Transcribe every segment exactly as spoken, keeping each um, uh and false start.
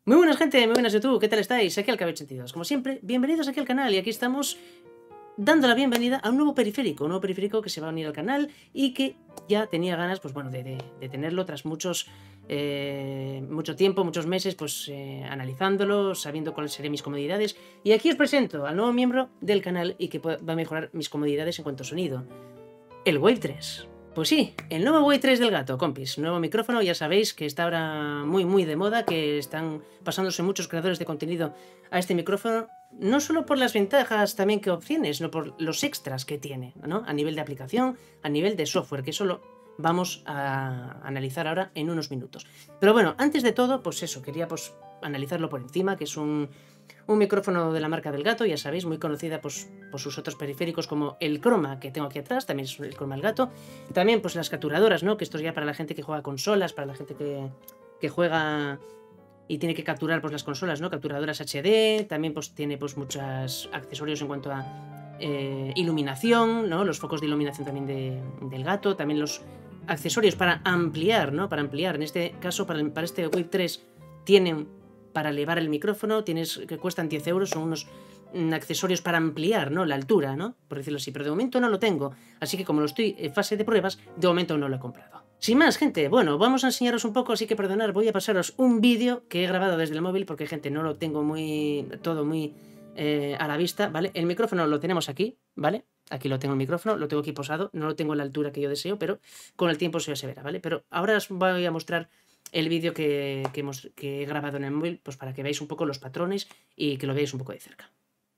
Muy buenas gente, muy buenas YouTube, ¿qué tal estáis? Aquí Alcabe ochenta y dos, como siempre, bienvenidos aquí al canal y aquí estamos dando la bienvenida a un nuevo periférico, un nuevo periférico que se va a unir al canal y que ya tenía ganas, pues bueno, de, de, de tenerlo tras muchos, eh, mucho tiempo, muchos meses, pues eh, analizándolo, sabiendo cuáles serían mis comodidades. Y aquí os presento al nuevo miembro del canal y que va a mejorar mis comodidades en cuanto a sonido, el Wave tres. Pues sí, el nuevo Wave tres del gato, compis. Nuevo micrófono, ya sabéis que está ahora muy muy de moda, que están pasándose muchos creadores de contenido a este micrófono, no solo por las ventajas también que obtiene, sino por los extras que tiene, ¿no? A nivel de aplicación, a nivel de software, que eso lo vamos a analizar ahora en unos minutos. Pero bueno, antes de todo, pues eso, quería pues analizarlo por encima, que es un... Un micrófono de la marca del gato, ya sabéis, muy conocida pues, por sus otros periféricos como el Chroma que tengo aquí atrás, también es el Chroma del gato. También pues las capturadoras, ¿no? Que esto es ya para la gente que juega consolas, para la gente que, que juega y tiene que capturar pues las consolas, ¿no? Capturadoras H D, también pues tiene pues muchos accesorios en cuanto a eh, iluminación, ¿no? Los focos de iluminación también de, del gato, también los accesorios para ampliar, ¿no? Para ampliar, en este caso para, para este Wave tres tienen... para elevar el micrófono, tienes que cuestan diez euros, son unos mm, accesorios para ampliar, ¿no? La altura, ¿no? Por decirlo así, pero de momento no lo tengo, así que como lo estoy en fase de pruebas, de momento no lo he comprado. Sin más, gente, bueno, vamos a enseñaros un poco, así que perdonad, voy a pasaros un vídeo que he grabado desde el móvil, porque, gente, no lo tengo muy, todo muy eh, a la vista, ¿vale? El micrófono lo tenemos aquí, ¿vale? Aquí lo tengo el micrófono, lo tengo aquí posado, no lo tengo a la altura que yo deseo, pero con el tiempo se verá, ¿vale? Pero ahora os voy a mostrar el vídeo que, que, hemos, que he grabado en el móvil, pues para que veáis un poco los patrones y que lo veáis un poco de cerca.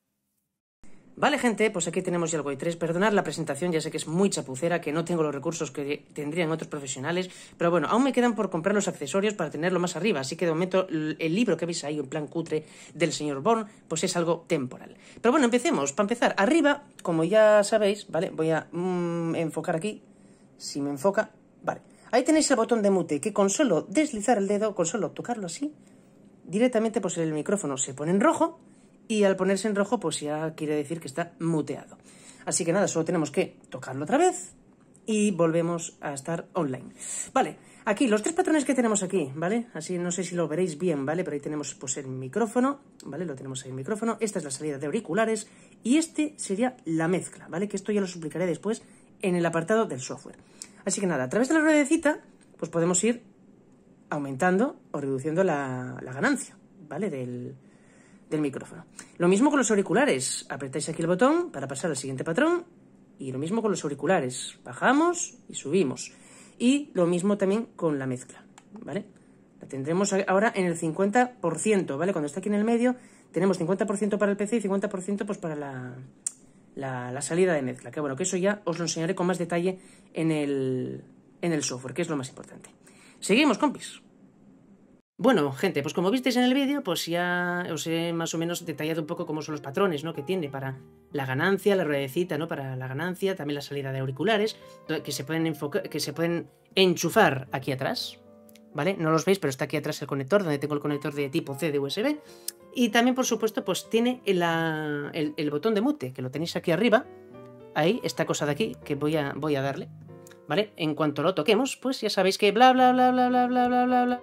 Vale, gente, pues aquí tenemos ya el Wave tres. Perdonad la presentación, ya sé que es muy chapucera, que no tengo los recursos que tendrían otros profesionales, pero bueno, aún me quedan por comprar los accesorios para tenerlo más arriba, así que de momento el libro que veis ahí, en plan cutre, del señor Born, pues es algo temporal. Pero bueno, empecemos. Para empezar, arriba, como ya sabéis, ¿vale? Voy a mmm, enfocar aquí, si me enfoca, vale. Ahí tenéis el botón de mute, que con solo deslizar el dedo, con solo tocarlo así, directamente pues el micrófono se pone en rojo y al ponerse en rojo pues ya quiere decir que está muteado. Así que nada, solo tenemos que tocarlo otra vez y volvemos a estar online. Vale, aquí los tres patrones que tenemos aquí, ¿vale? Así no sé si lo veréis bien, ¿vale? Pero ahí tenemos pues el micrófono, ¿vale? Lo tenemos ahí el micrófono, esta es la salida de auriculares y este sería la mezcla, ¿vale? Que esto ya lo explicaré después en el apartado del software. Así que nada, a través de la ruedecita, pues podemos ir aumentando o reduciendo la, la ganancia, ¿vale? Del, del micrófono. Lo mismo con los auriculares. Apretáis aquí el botón para pasar al siguiente patrón. Y lo mismo con los auriculares. Bajamos y subimos. Y lo mismo también con la mezcla, ¿vale? La tendremos ahora en el cincuenta por ciento, ¿vale? Cuando está aquí en el medio, tenemos cincuenta por ciento para el P C y cincuenta por ciento pues para la... La, la salida de mezcla, que bueno, que eso ya os lo enseñaré con más detalle en el, en el software, que es lo más importante. Seguimos, compis. Bueno, gente, pues como visteis en el vídeo, pues ya os he más o menos detallado un poco cómo son los patrones, ¿no? Que tiene para la ganancia, la ruedecita, ¿no? Para la ganancia, también la salida de auriculares, que se pueden enfocar, que se pueden enchufar aquí atrás, ¿vale? No los veis, pero está aquí atrás el conector, donde tengo el conector de tipo C de U S B. Y también, por supuesto, pues tiene el, el, el botón de mute, que lo tenéis aquí arriba. Ahí, esta cosa de aquí, que voy a, voy a darle, ¿vale? En cuanto lo toquemos, pues ya sabéis que bla, bla, bla, bla, bla, bla, bla, bla, bla.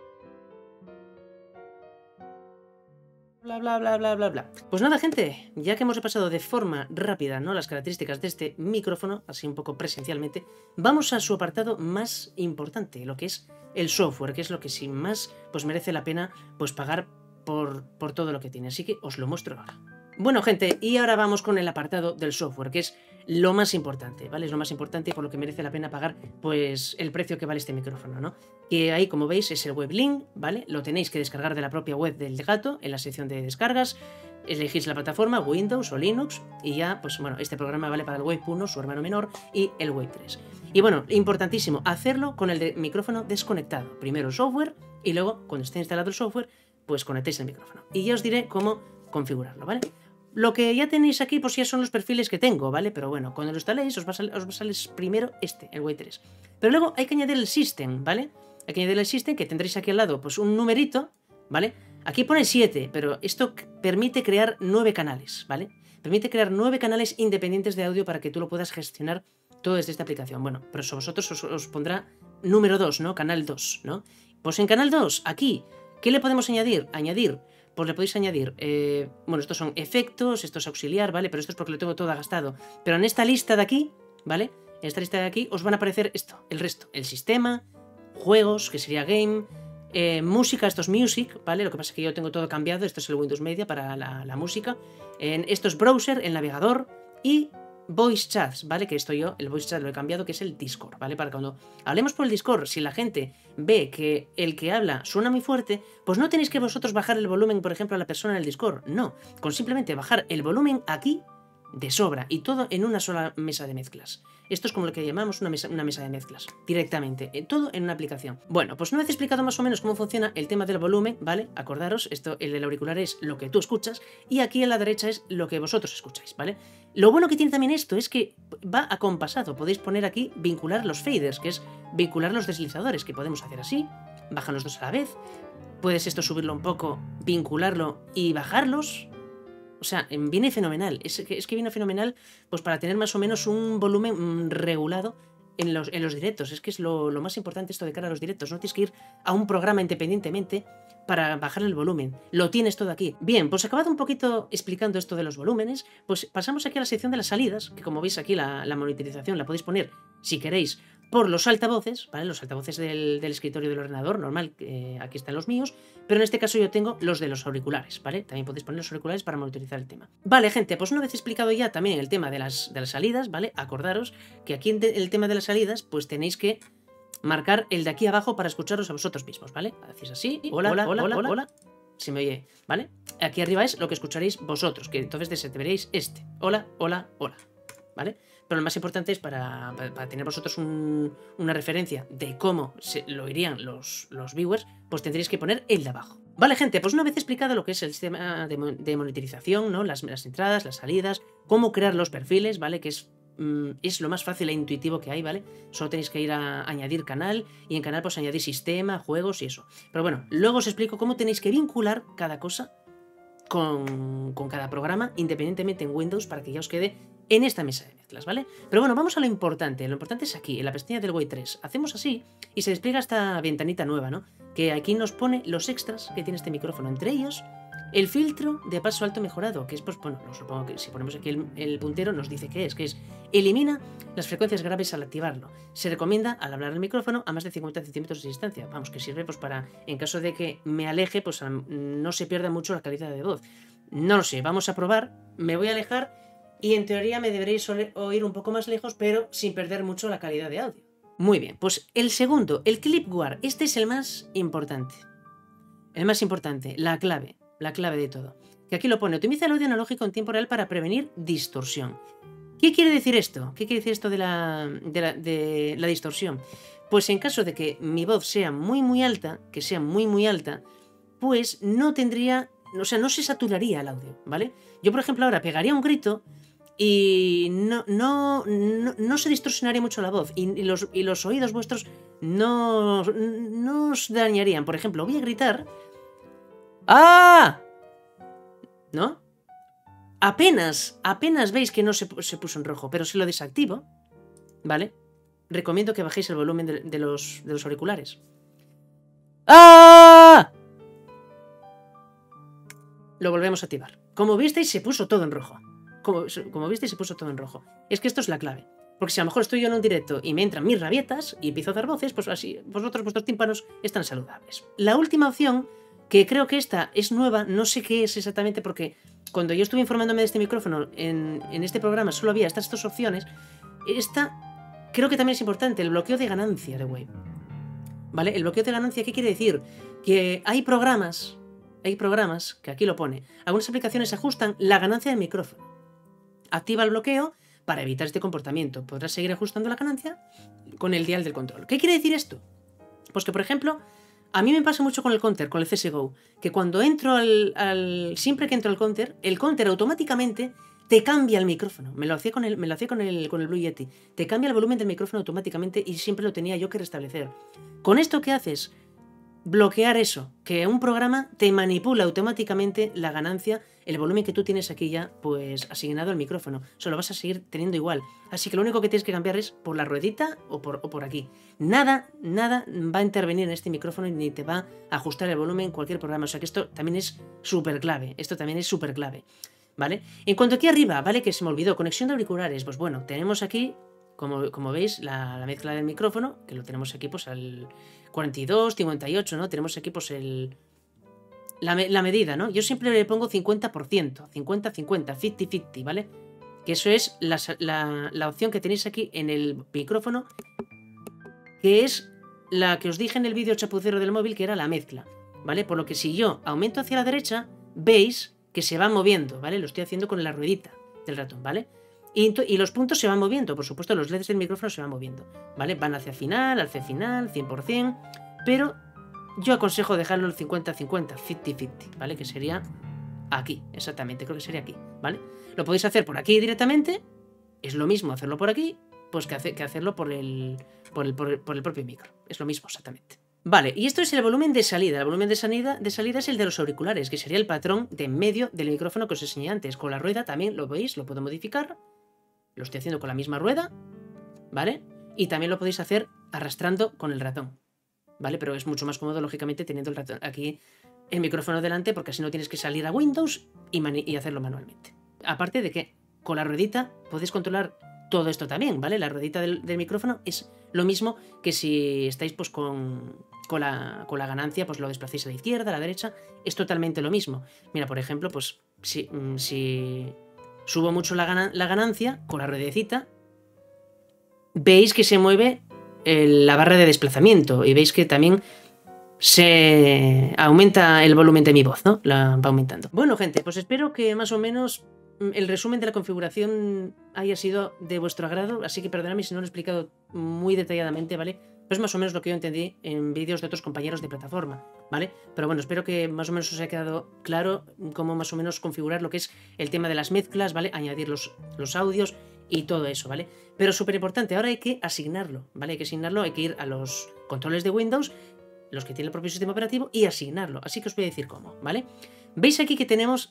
Bla, bla, bla, bla, bla, bla. Pues nada, gente, ya que hemos repasado de forma rápida, ¿no? Las características de este micrófono, así un poco presencialmente, vamos a su apartado más importante, lo que es el software, que es lo que sin más pues merece la pena pues pagar por, por todo lo que tiene. Así que os lo muestro ahora. Bueno, gente, y ahora vamos con el apartado del software, que es lo más importante, ¿vale? Es lo más importante y por lo que merece la pena pagar, pues, el precio que vale este micrófono, ¿no? Que ahí, como veis, es el WebLink, ¿vale? Lo tenéis que descargar de la propia web del gato, en la sección de descargas, elegís la plataforma, Windows o Linux, y ya, pues, bueno, este programa vale para el Wave uno, su hermano menor, y el Wave tres. Y bueno, importantísimo, hacerlo con el de micrófono desconectado. Primero el software, y luego, cuando esté instalado el software, pues conectéis el micrófono. Y ya os diré cómo configurarlo, ¿vale? Lo que ya tenéis aquí, pues ya son los perfiles que tengo, ¿vale? Pero bueno, cuando lo instaléis, os va a salir, os va a salir primero este, el Wave tres. Pero luego hay que añadir el System, ¿vale? Hay que añadir el System, que tendréis aquí al lado, pues un numerito, ¿vale? Aquí pone siete, pero esto permite crear nueve canales, ¿vale? Permite crear nueve canales independientes de audio para que tú lo puedas gestionar todo desde esta aplicación. Bueno, pero vosotros os, os pondrá número dos, ¿no? Canal dos, ¿no? Pues en canal dos, aquí, ¿Qué le podemos añadir? Añadir, pues le podéis añadir, eh, bueno, estos son efectos, esto es auxiliar, ¿vale? Pero esto es porque lo tengo todo gastado. Pero en esta lista de aquí, ¿vale? En esta lista de aquí os van a aparecer esto, el resto, el sistema, juegos, que sería game, eh, música, esto es music, ¿vale? Lo que pasa es que yo tengo todo cambiado, esto es el Windows Media para la, la música, en, esto es browser, el navegador y voice chats, ¿vale? Que esto yo, el voice chat lo he cambiado, que es el Discord, ¿vale? Para cuando hablemos por el Discord, si la gente ve que el que habla suena muy fuerte, pues no tenéis que vosotros bajar el volumen, por ejemplo, a la persona en el Discord, no, con simplemente bajar el volumen aquí de sobra y todo en una sola mesa de mezclas. Esto es como lo que llamamos una mesa, una mesa de mezclas, directamente, todo en una aplicación. Bueno, pues una vez explicado más o menos cómo funciona el tema del volumen, ¿vale? Acordaros, esto, el del auricular es lo que tú escuchas y aquí a la derecha es lo que vosotros escucháis, ¿vale? Lo bueno que tiene también esto es que va acompasado, podéis poner aquí vincular los faders, que es vincular los deslizadores, que podemos hacer así, bajan los dos a la vez, puedes esto subirlo un poco, vincularlo y bajarlos. O sea, viene fenomenal. Es que, es que viene fenomenal pues para tener más o menos un volumen regulado en los, en los directos. Es que es lo, lo más importante esto de cara a los directos. No tienes que ir a un programa independientemente para bajar el volumen. Lo tienes todo aquí. Bien, pues acabado un poquito explicando esto de los volúmenes, pues pasamos aquí a la sección de las salidas, que como veis aquí la, la monitorización la podéis poner, si queréis, por los altavoces, ¿vale? Los altavoces del, del escritorio del ordenador, normal, eh, aquí están los míos, pero en este caso yo tengo los de los auriculares, ¿vale? También podéis poner los auriculares para monitorizar el tema. Vale, gente, pues una vez explicado ya también el tema de las, de las salidas, ¿vale? Acordaros que aquí en el tema de las salidas, pues tenéis que marcar el de aquí abajo para escucharos a vosotros mismos, ¿vale? Hacéis así, hola, hola, hola, hola, hola, se me oye, ¿vale? Aquí arriba es lo que escucharéis vosotros, que entonces veréis este, hola, hola, hola, ¿vale? Pero lo más importante es para, para, para tener vosotros un, una referencia de cómo se, lo oirían los, los viewers, pues tendréis que poner el de abajo. Vale, gente, pues una vez explicado lo que es el sistema de, de monitorización, ¿no? Las, las entradas, las salidas, cómo crear los perfiles, ¿vale? Que es, mm, es lo más fácil e intuitivo que hay, ¿vale? Solo tenéis que ir a añadir canal y en canal pues añadir sistema, juegos y eso. Pero bueno, luego os explico cómo tenéis que vincular cada cosa con, con cada programa independientemente en Windows para que ya os quede en esta mesa de mezclas, ¿vale? Pero bueno, vamos a lo importante. Lo importante es aquí, en la pestaña del Way tres. Hacemos así y se despliega esta ventanita nueva, ¿no? Que aquí nos pone los extras que tiene este micrófono. Entre ellos, el filtro de paso alto mejorado, que es, pues, bueno, supongo que si ponemos aquí el, el puntero nos dice qué es, que es elimina las frecuencias graves al activarlo. Se recomienda al hablar al micrófono a más de cincuenta centímetros de distancia. Vamos, que sirve pues para, en caso de que me aleje, pues no se pierda mucho la calidad de voz. No lo sé, vamos a probar. Me voy a alejar y en teoría me deberéis oír un poco más lejos, pero sin perder mucho la calidad de audio. Muy bien, pues el segundo, el clip guard. Este es el más importante. El más importante, la clave, la clave de todo. Que aquí lo pone, optimiza el audio analógico en tiempo real para prevenir distorsión. ¿Qué quiere decir esto? ¿Qué quiere decir esto de la, de la, de la distorsión? Pues en caso de que mi voz sea muy muy alta, que sea muy muy alta, pues no tendría, o sea, no se saturaría el audio, ¿vale? Yo, por ejemplo, ahora pegaría un grito y no, no, no, no se distorsionaría mucho la voz y, y, los, y los oídos vuestros no, no os dañarían. Por ejemplo, voy a gritar... ¡Ah! ¿No? Apenas, apenas veis que no se, se puso en rojo, pero si lo desactivo, ¿vale? Recomiendo que bajéis el volumen de, de, los, de los auriculares. ¡Ah! Lo volvemos a activar. Como visteis, se puso todo en rojo. Como, como visteis, se puso todo en rojo. Es que esto es la clave. Porque si a lo mejor estoy yo en un directo y me entran mis rabietas y empiezo a dar voces, pues así vosotros, vuestros tímpanos están saludables. La última opción, que creo que esta es nueva, no sé qué es exactamente porque cuando yo estuve informándome de este micrófono en, en este programa solo había estas dos opciones. Esta creo que también es importante, el bloqueo de ganancia de Wave. ¿Vale? El bloqueo de ganancia, ¿qué quiere decir? Que hay programas, hay programas, que aquí lo pone, algunas aplicaciones ajustan la ganancia del micrófono. Activa el bloqueo para evitar este comportamiento. Podrás seguir ajustando la ganancia con el dial del control. ¿Qué quiere decir esto? Pues que, por ejemplo, a mí me pasa mucho con el counter, con el C S G O, que cuando entro al, al... siempre que entro al counter, el counter automáticamente te cambia el micrófono. Me lo hacía con el, me lo hacía con el, con el Blue Yeti. Te cambia el volumen del micrófono automáticamente y siempre lo tenía yo que restablecer. Con esto, ¿qué haces? bloquear eso, que un programa te manipula automáticamente la ganancia, el volumen que tú tienes aquí ya, pues asignado al micrófono. Eso lo vas a seguir teniendo igual. Así que lo único que tienes que cambiar es por la ruedita o por, o por aquí. Nada, nada va a intervenir en este micrófono ni te va a ajustar el volumen en cualquier programa. O sea que esto también es súper clave. Esto también es súper clave. ¿Vale? En cuanto aquí arriba, ¿vale? Que se me olvidó, conexión de auriculares. Pues bueno, tenemos aquí, como, como veis, la, la mezcla del micrófono, que lo tenemos aquí pues al cuarenta y dos, cincuenta y ocho, ¿no? Tenemos aquí pues el... La, la medida, ¿no? Yo siempre le pongo cincuenta por ciento, cincuenta cincuenta, cincuenta cincuenta, ¿vale? Que eso es la, la, la opción que tenéis aquí en el micrófono, que es la que os dije en el vídeo chapucero del móvil, que era la mezcla, ¿vale? Por lo que si yo aumento hacia la derecha, veis que se va moviendo, ¿vale? Lo estoy haciendo con la ruedita del ratón, ¿vale? Y, y los puntos se van moviendo, por supuesto, los L E Ds del micrófono se van moviendo, ¿vale? Van hacia final, hacia final, cien por cien, pero yo aconsejo dejarlo el cincuenta cincuenta, cincuenta cincuenta, ¿vale? Que sería aquí, exactamente, creo que sería aquí, ¿vale? Lo podéis hacer por aquí directamente, es lo mismo hacerlo por aquí, pues que, hace, que hacerlo por el, por, el, por, el, por el propio micro, es lo mismo exactamente. Vale, y esto es el volumen de salida. El volumen de salida, de salida es el de los auriculares, que sería el patrón de en medio del micrófono que os enseñé antes. Con la rueda también lo veis, lo puedo modificar. Lo estoy haciendo con la misma rueda, ¿vale? Y también lo podéis hacer arrastrando con el ratón, ¿vale? Pero es mucho más cómodo, lógicamente, teniendo el ratón aquí, el micrófono delante, porque así no tienes que salir a Windows y, y hacerlo manualmente. Aparte de que con la ruedita podéis controlar todo esto también, ¿vale? La ruedita del, del micrófono es lo mismo que si estáis pues con, con, la, con la ganancia, pues lo desplacéis a la izquierda, a la derecha, es totalmente lo mismo. Mira, por ejemplo, pues si, si subo mucho la, gana, la ganancia con la ruedecita, veis que se mueve el, la barra de desplazamiento y veis que también se aumenta el volumen de mi voz, ¿no? La va aumentando. Bueno, gente, pues espero que más o menos el resumen de la configuración haya sido de vuestro agrado, así que perdonadme si no lo he explicado muy detalladamente, ¿vale? Pero es más o menos lo que yo entendí en vídeos de otros compañeros de plataforma, ¿vale? Pero bueno, espero que más o menos os haya quedado claro cómo más o menos configurar lo que es el tema de las mezclas, ¿vale? Añadir los, los audios y todo eso, ¿vale? Pero súper importante, ahora hay que asignarlo, ¿vale? Hay que asignarlo, hay que ir a los controles de Windows, los que tiene el propio sistema operativo, y asignarlo. Así que os voy a decir cómo, ¿vale? Veis aquí que tenemos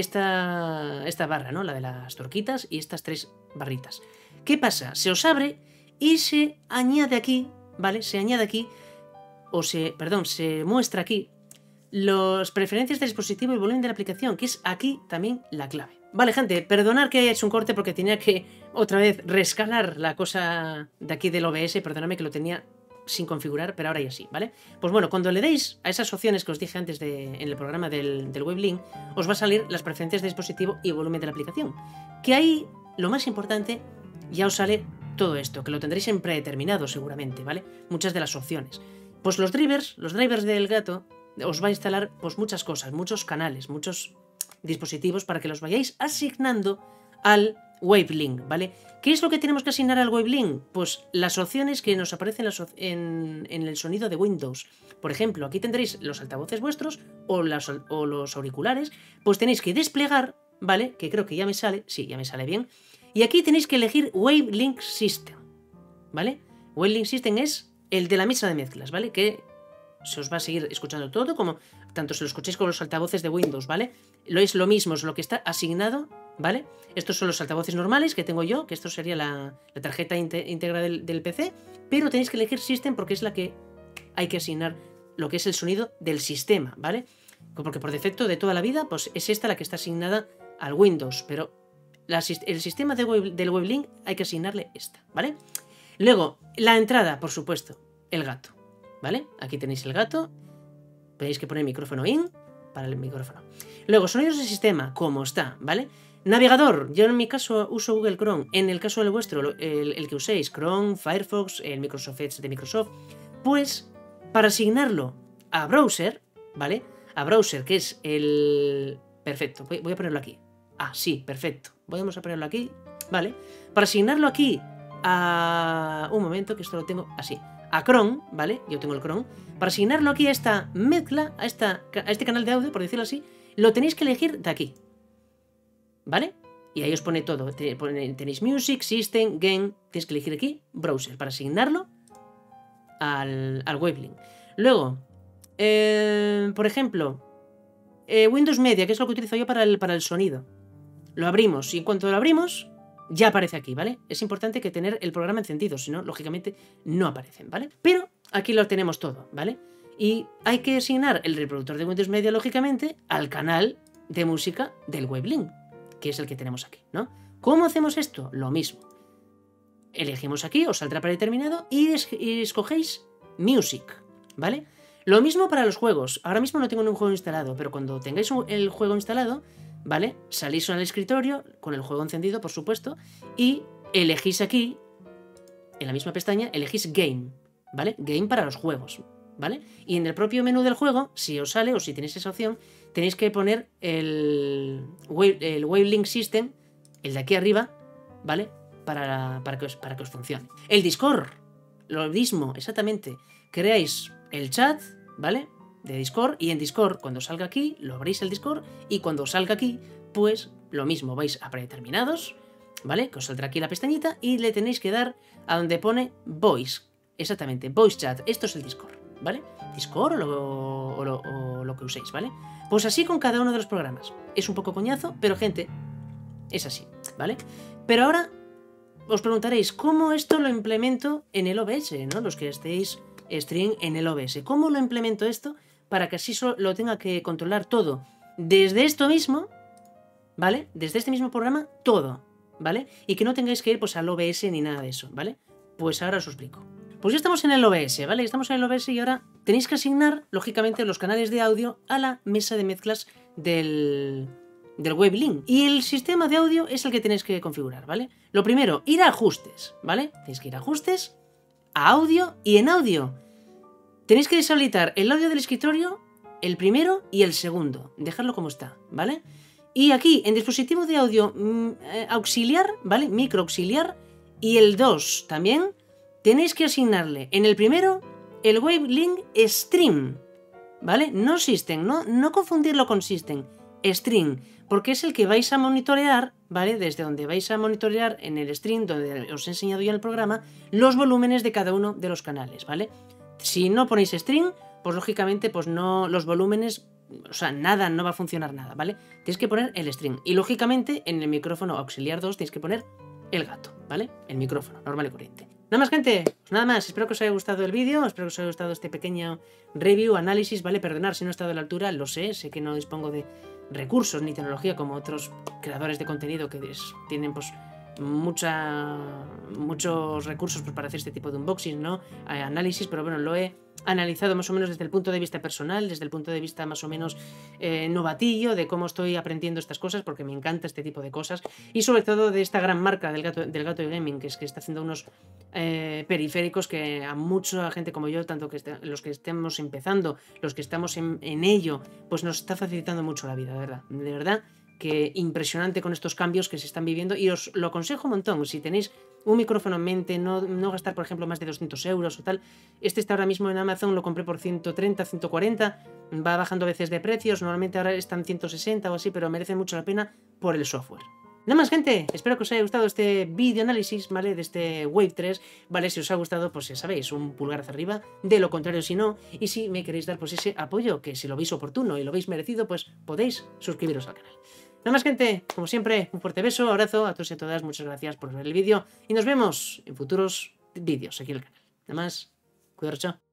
esta, esta barra, ¿no? La de las torquitas y estas tres barritas. ¿Qué pasa? Se os abre y se añade aquí, ¿vale? Se añade aquí, o se, perdón, se muestra aquí las preferencias del dispositivo y el volumen de la aplicación, que es aquí también la clave. Vale, gente, perdonad que haya hecho un corte porque tenía que otra vez rescalar la cosa de aquí del O B S, perdonadme que lo tenía sin configurar, pero ahora ya sí, ¿vale? Pues bueno, cuando le deis a esas opciones que os dije antes de, en el programa del, del WebLink, os va a salir las preferencias de dispositivo y volumen de la aplicación. Que ahí, lo más importante, ya os sale todo esto, que lo tendréis en predeterminado seguramente, ¿vale? Muchas de las opciones. Pues los drivers, los drivers del gato, os va a instalar pues muchas cosas, muchos canales, muchos dispositivos para que los vayáis asignando al WaveLink, ¿vale? ¿Qué es lo que tenemos que asignar al WaveLink? Pues las opciones que nos aparecen en, en el sonido de Windows. Por ejemplo, aquí tendréis los altavoces vuestros o, las, o los auriculares, pues tenéis que desplegar, ¿vale? Que creo que ya me sale, sí, ya me sale bien. Y aquí tenéis que elegir WaveLink System, ¿vale? WaveLink System es el de la mesa de mezclas, ¿vale? Que se os va a seguir escuchando todo, como tanto se lo escuchéis con los altavoces de Windows, ¿vale? Lo es lo mismo, es lo que está asignado, ¿vale? Estos son los altavoces normales que tengo yo, que esto sería la, la tarjeta íntegra del, del P C, pero tenéis que elegir System porque es la que hay que asignar lo que es el sonido del sistema, ¿vale? Porque por defecto de toda la vida, pues es esta la que está asignada al Windows, pero la, el sistema de web, del WaveLink hay que asignarle esta, ¿vale? Luego, la entrada, por supuesto, el gato, ¿vale? Aquí tenéis el gato, tenéis que poner micrófono in para el micrófono. Luego, sonidos del sistema, como está, ¿vale? Navegador, yo en mi caso uso Google Chrome, en el caso del vuestro, el, el que uséis, Chrome, Firefox, el Microsoft Edge de Microsoft, pues para asignarlo a browser, ¿vale? A browser, que es el... Perfecto, voy, voy a ponerlo aquí. Ah, sí, perfecto. Vamos a ponerlo aquí, ¿vale? Para asignarlo aquí a... Un momento, que esto lo tengo así. A Chrome, ¿vale? Yo tengo el Chrome. Para asignarlo aquí a esta mezcla, a, esta, a este canal de audio, por decirlo así, lo tenéis que elegir de aquí, ¿vale? Y ahí os pone todo. Tenéis Music, System, Game. Tenéis que elegir aquí Browser para asignarlo al, al WaveLink. Luego, Eh, por ejemplo, eh, Windows Media, que es lo que utilizo yo para el, para el sonido. Lo abrimos y en cuanto lo abrimos, ya aparece aquí, ¿vale? Es importante que tener el programa encendido, si no, lógicamente no aparecen, ¿vale? Pero aquí lo tenemos todo, ¿vale? Y hay que asignar el reproductor de Windows Media, lógicamente, al canal de música del WebLink, que es el que tenemos aquí, ¿no? ¿Cómo hacemos esto? Lo mismo. Elegimos aquí, os saldrá predeterminado, y, es y escogéis Music, ¿vale? Lo mismo para los juegos. Ahora mismo no tengo ningún juego instalado, pero cuando tengáis el juego instalado, ¿vale? Salís al escritorio, con el juego encendido, por supuesto, y elegís aquí, en la misma pestaña, elegís Game, ¿vale? Game para los juegos, ¿vale? Y en el propio menú del juego, si os sale o si tenéis esa opción, tenéis que poner el, Wave, el WaveLink System, el de aquí arriba, ¿vale? Para, para, que os, para que os funcione. El Discord, lo mismo, exactamente. Creáis el chat, ¿vale? De Discord, y en Discord, cuando salga aquí, lo abrís el Discord, y cuando salga aquí, pues lo mismo, vais a predeterminados, ¿vale? Que os saldrá aquí la pestañita, y le tenéis que dar a donde pone Voice, exactamente, Voice Chat, esto es el Discord, ¿vale? Discord o lo, o lo, o lo que uséis, ¿vale? Pues así con cada uno de los programas. Es un poco coñazo, pero gente, es así, ¿vale? Pero ahora os preguntaréis, ¿cómo esto lo implemento en el O B S, ¿no? Los que estéis stream en el O B S. ¿Cómo lo implemento esto para que así lo tenga que controlar todo desde esto mismo, ¿vale? Desde este mismo programa, todo, ¿vale? Y que no tengáis que ir pues al O B S ni nada de eso, ¿vale? Pues ahora os lo explico. Pues ya estamos en el O B S, ¿vale? Estamos en el O B S y ahora tenéis que asignar, lógicamente, los canales de audio a la mesa de mezclas del, del WebLink. Y el sistema de audio es el que tenéis que configurar, ¿vale? Lo primero, ir a ajustes, ¿vale? Tenéis que ir a ajustes, a audio, y en audio tenéis que deshabilitar el audio del escritorio, el primero y el segundo. Dejarlo como está, ¿vale? Y aquí, en dispositivo de audio mm, eh, auxiliar, ¿vale? Micro auxiliar, y el dos también, tenéis que asignarle en el primero el WaveLink Stream, ¿vale? No System, no, no confundirlo con System, Stream, porque es el que vais a monitorear, ¿vale? Desde donde vais a monitorear en el stream, donde os he enseñado ya en el programa, los volúmenes de cada uno de los canales, ¿vale? Si no ponéis stream, pues lógicamente pues no, los volúmenes, o sea, nada, no va a funcionar nada, ¿vale? Tenéis que poner el stream. Y lógicamente en el micrófono auxiliar dos tenéis que poner el gato, ¿vale? El micrófono, normal y corriente. Nada más, gente, pues nada más. Espero que os haya gustado el vídeo, espero que os haya gustado este pequeño review, análisis, ¿vale? Perdonad si no he estado a la altura, lo sé, sé que no dispongo de recursos ni tecnología como otros creadores de contenido que tienen pues mucha muchos recursos pues, para hacer este tipo de unboxing, ¿no? Eh, análisis, pero bueno, lo he analizado más o menos desde el punto de vista personal, desde el punto de vista más o menos eh, novatillo, de cómo estoy aprendiendo estas cosas, porque me encanta este tipo de cosas, y sobre todo de esta gran marca del gato, del gato de gaming, que es que está haciendo unos eh, periféricos que a mucha gente como yo, tanto que este, los que estemos empezando, los que estamos en, en ello, pues nos está facilitando mucho la vida, de verdad, de verdad que impresionante con estos cambios que se están viviendo, y os lo aconsejo un montón. Si tenéis un micrófono en mente, no, no gastar por ejemplo más de doscientos euros o tal. Este está ahora mismo en Amazon, lo compré por ciento treinta, ciento cuarenta, va bajando a veces de precios, normalmente ahora están ciento sesenta o así, pero merece mucho la pena por el software. Nada más, gente, espero que os haya gustado este vídeo análisis, ¿vale? De este Wave tres, ¿vale? Si os ha gustado, pues ya sabéis, un pulgar hacia arriba, de lo contrario si no, y si me queréis dar pues ese apoyo, que si lo veis oportuno y lo veis merecido, pues podéis suscribiros al canal. Nada más, gente, como siempre, un fuerte beso, abrazo a todos y a todas, muchas gracias por ver el vídeo, y nos vemos en futuros vídeos aquí en el canal. Nada más, cuidaros, chao.